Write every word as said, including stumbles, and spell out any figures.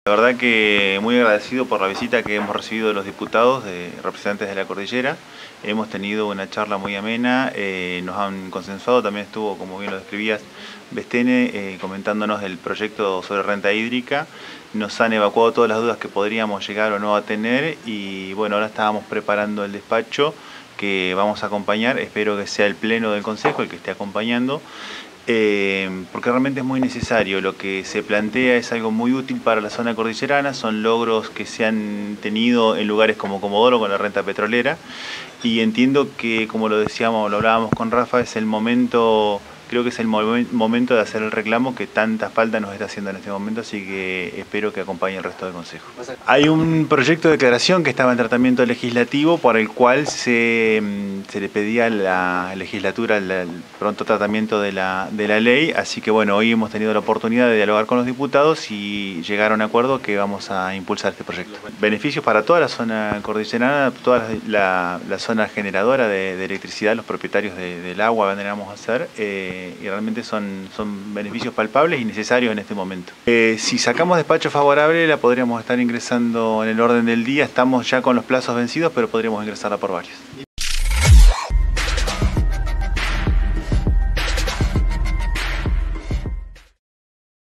La verdad que muy agradecido por la visita que hemos recibido de los diputados, de representantes de la cordillera. Hemos tenido una charla muy amena, eh, nos han consensuado, también estuvo, como bien lo describías, Bestene eh, comentándonos del proyecto sobre renta hídrica. Nos han evacuado todas las dudas que podríamos llegar o no a tener y bueno, ahora estábamos preparando el despacho que vamos a acompañar. Espero que sea el pleno del Consejo el que esté acompañando. Eh, porque realmente es muy necesario. Lo que se plantea es algo muy útil para la zona cordillerana, son logros que se han tenido en lugares como Comodoro con la renta petrolera y entiendo que, como lo decíamos, lo hablábamos con Rafa, es el momento, creo que es el momento de hacer el reclamo que tanta falta nos está haciendo en este momento, así que espero que acompañe el resto del Consejo. Hay un proyecto de declaración que estaba en tratamiento legislativo por el cual se, se le pedía a la legislatura el, el pronto tratamiento de la, de la ley, así que bueno, hoy hemos tenido la oportunidad de dialogar con los diputados y llegar a un acuerdo que vamos a impulsar este proyecto. Beneficios para toda la zona cordillerana, toda la, la zona generadora de, de electricidad, los propietarios de, del agua, vendríamos a hacer, eh, y realmente son, son beneficios palpables y necesarios en este momento. Eh, si sacamos despacho favorable la podríamos estar ingresando en el orden del día, estamos ya con los plazos vencidos, pero podríamos ingresarla por varios.